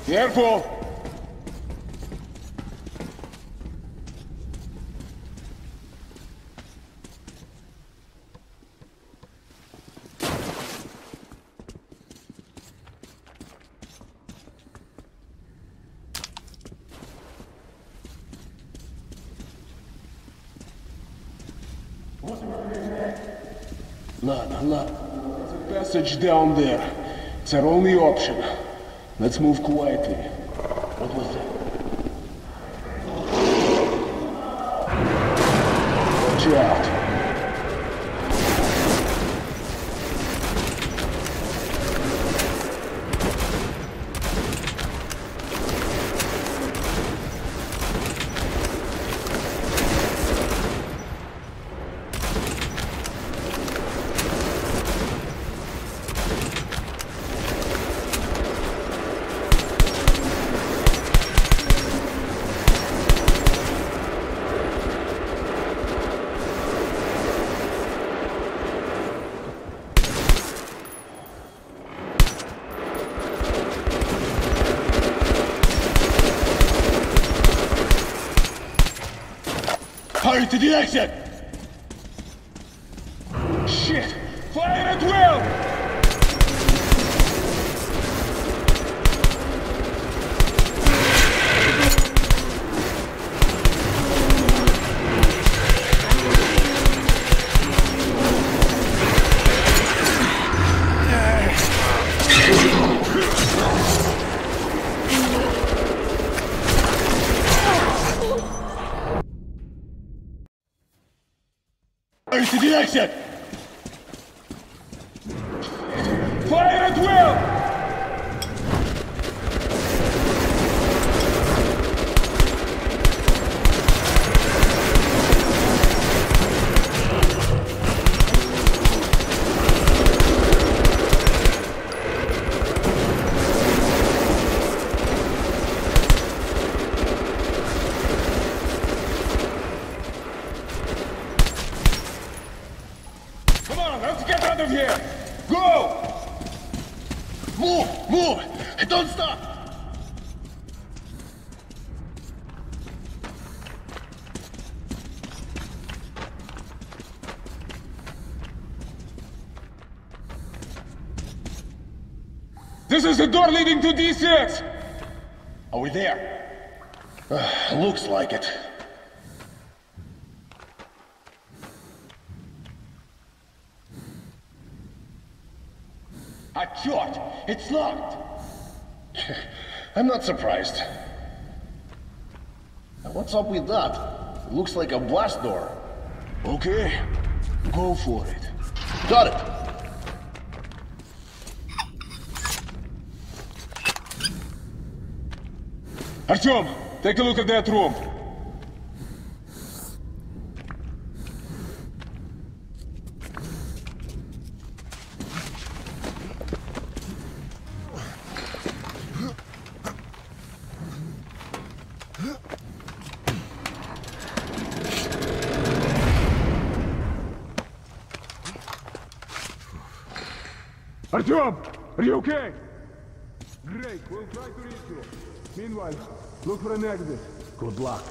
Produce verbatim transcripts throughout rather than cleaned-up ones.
Careful! Ладно, ладно. There's a passage down there. It's our only option. Let's move quietly. What was that? Watch out. Hurry to the exit! Shit! Fire at will! Hurry to the exit! Fire at will! Let's get out of here! Go! Move! Move! Don't stop! This is the door leading to D six! Are we there? Uh, looks like it. Ah, черт! It's locked! I'm not surprised. What's up with that? It looks like a blast door. Okay, go for it. Got it! Artyom, take a look at that room. Artyom, are you okay? Great, we'll try to reach you. Meanwhile, look for an exit. Good luck.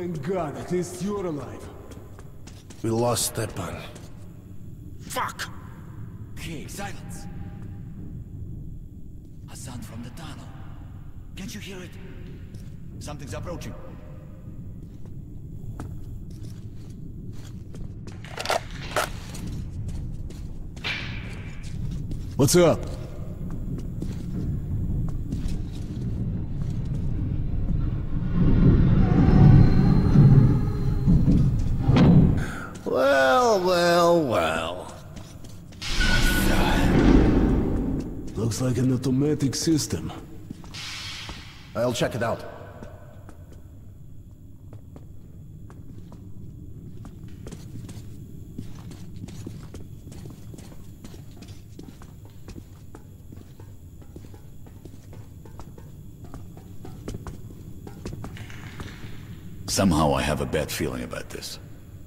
Thank God, at least you're alive. We lost Stepan. Fuck! Okay, silence. A sound from the tunnel. Can't you hear it? Something's approaching. What's up? Well, well, well. Looks like an automatic system. I'll check it out. Somehow I have a bad feeling about this.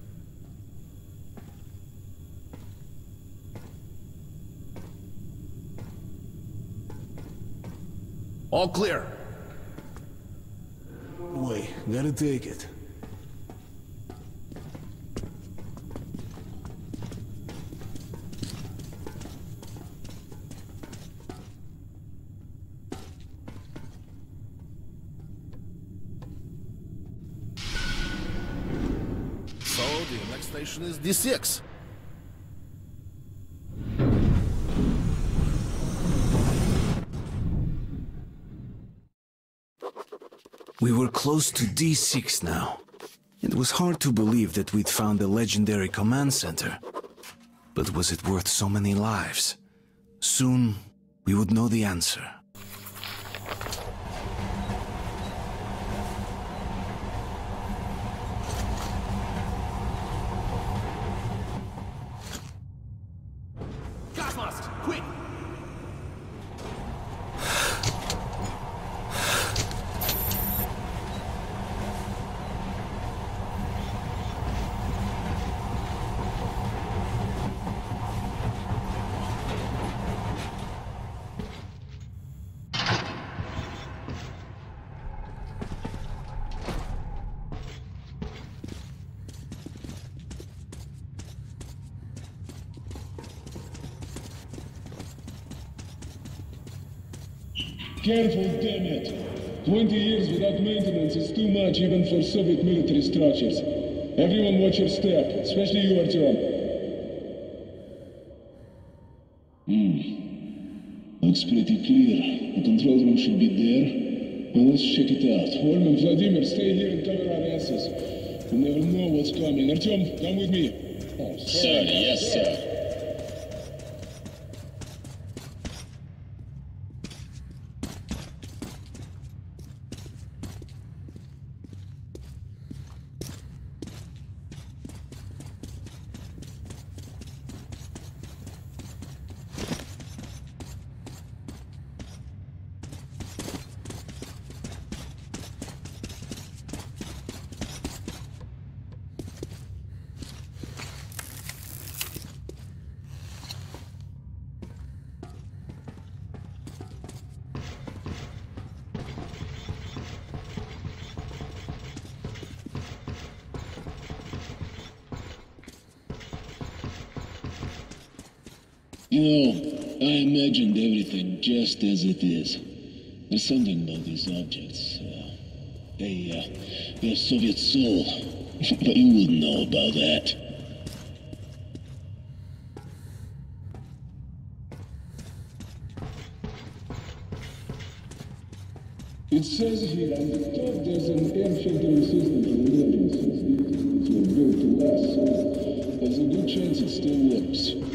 All clear. Wait, gotta take it. So, the next station is D six. We were close to D six now. It was hard to believe that we'd found the legendary command center. But was it worth so many lives? Soon, we would know the answer. Gas mask, quick! Careful, damn it! Twenty years without maintenance is too much even for Soviet military structures. Everyone watch your step, especially you, Artyom. Hmm. Looks pretty clear. The control room should be there. Well, let's check it out. Holman, Vladimir, stay here and cover our asses. You never know what's coming. Artyom, come with me. Oh, Sir, yes, sir. You know, I imagined everything just as it is. There's something about these objects. Uh, they, uh, they have Soviet soul. But you wouldn't know about that. It says here on the top there's an air filtering system for emergencies. These were built to last, so there's a good chance it still works.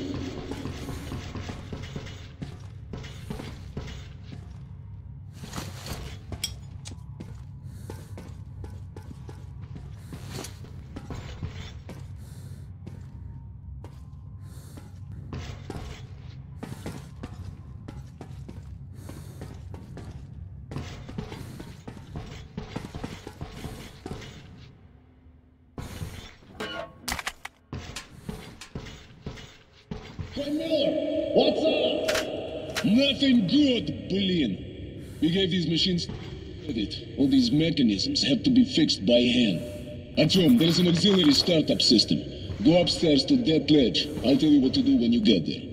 Hey Miller, what's up? Nothing good, Blin. We gave these machines credit. All these mechanisms have to be fixed by hand. Artyom, there is an auxiliary startup system. Go upstairs to that ledge. I'll tell you what to do when you get there.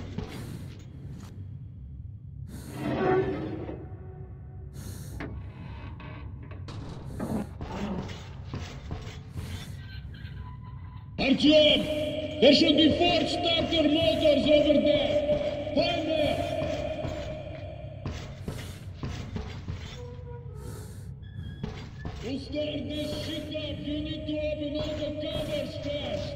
Artyom! There should be four starter motors over there! Find them! To start this shit up, you need to open all the covers first!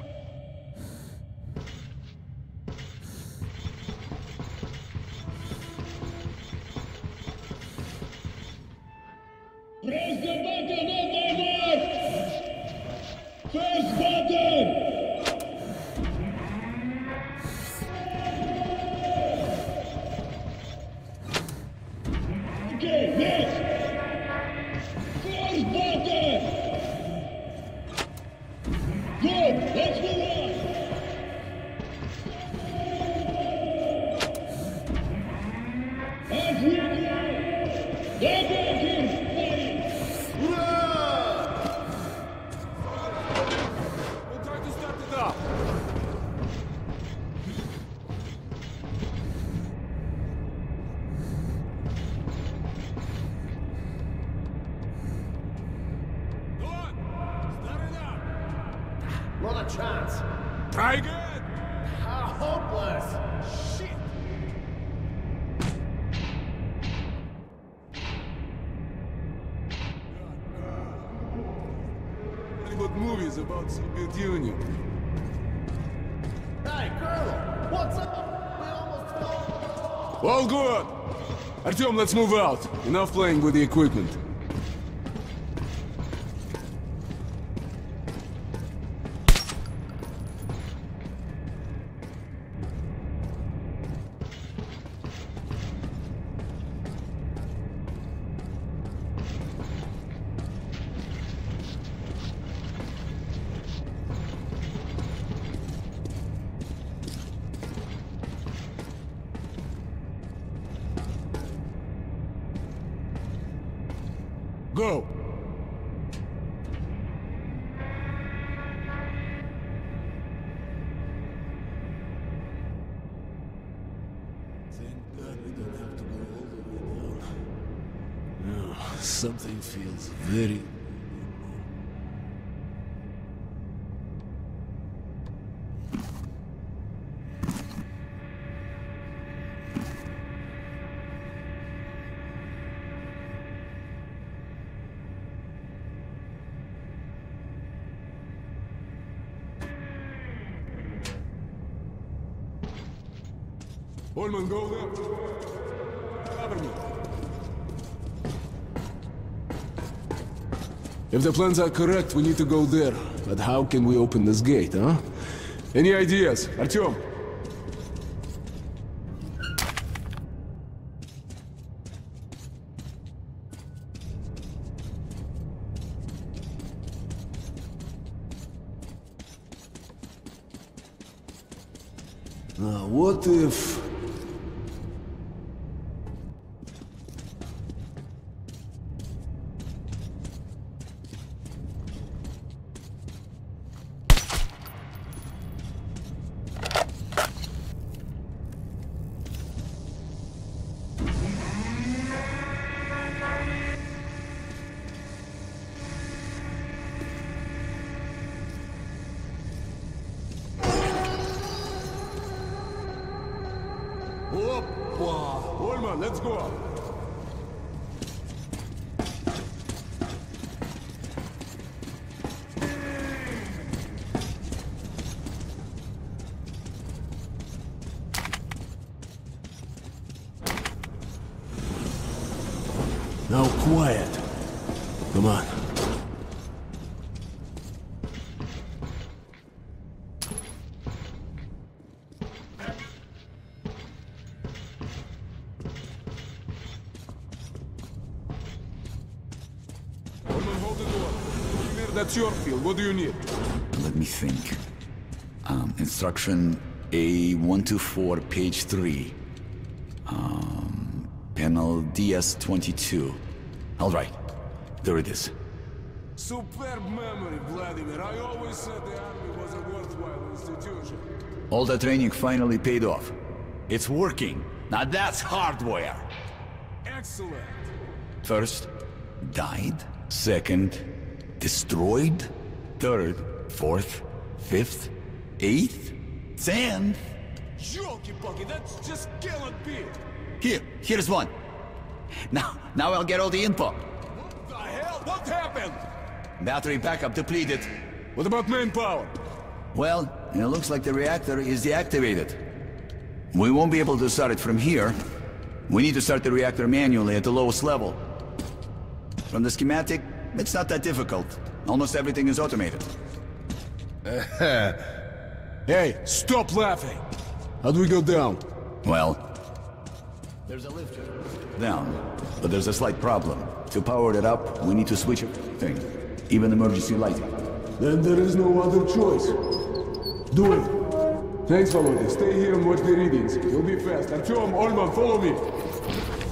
Press the button on my mark! First button! Okay, next! Fourth button! Good, let's move on! As we go! Go back in, buddy! We'll try to start it up. Go on! Start it up! Not a chance. Try again! Ah, hopeless. Shit. Hollywood movies about Soviet Union. Hey, Colonel, what's up? We almost fell. All good! Artyom, let's move out. Enough playing with the equipment. Go! Thank God we don't have to go all the way down. Oh, something feels very... Holman, go there. Cover me. If the plans are correct, we need to go there. But how can we open this gate, huh? Any ideas, Artyom? Now, what if... Опа! Ольма, let's go! Now quiet. Come on. Hold the door. Engineer, that's your field. What do you need? Let me think. Um, instruction A one two four, page three. Um, panel D S twenty-two. All right, there it is. Superb memory, Vladimir. I always said the army was a worthwhile institution. All the training finally paid off. It's working. Now that's hardware. Excellent. First, died. Second, destroyed. Third, fourth, fifth, eighth, tenth. Ёлки-палки, that just cannot be. Here, here's one. Now, now I'll get all the info. What the hell? What happened? Battery backup depleted. What about manpower? Well, it looks like the reactor is deactivated. We won't be able to start it from here. We need to start the reactor manually at the lowest level. From the schematic, it's not that difficult. Almost everything is automated. Hey, stop laughing! How do we go down? Well, there's a lift down, but there's a slight problem. To power it up, we need to switch everything, even emergency lighting. Then there is no other choice. Do it! Thanks, Volodya. Stay here and watch the readings. You'll be fast. Artyom, Olman, follow me!